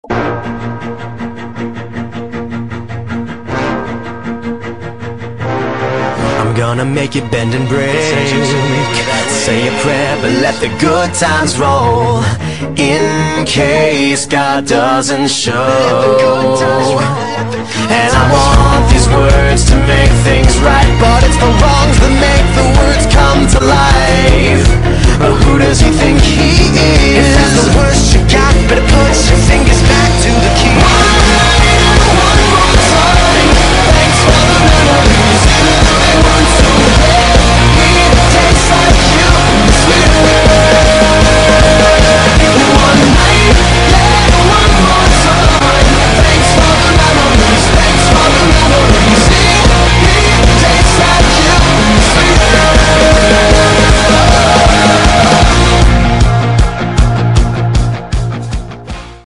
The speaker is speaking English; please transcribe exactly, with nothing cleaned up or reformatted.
I'm gonna make you bend and break. Say a prayer, but let the good times roll, in case God doesn't show. And I want these words to make things right, but it's the wrongs that make the words come to life. But who does he think he is? If that's the worst you got, better put your finger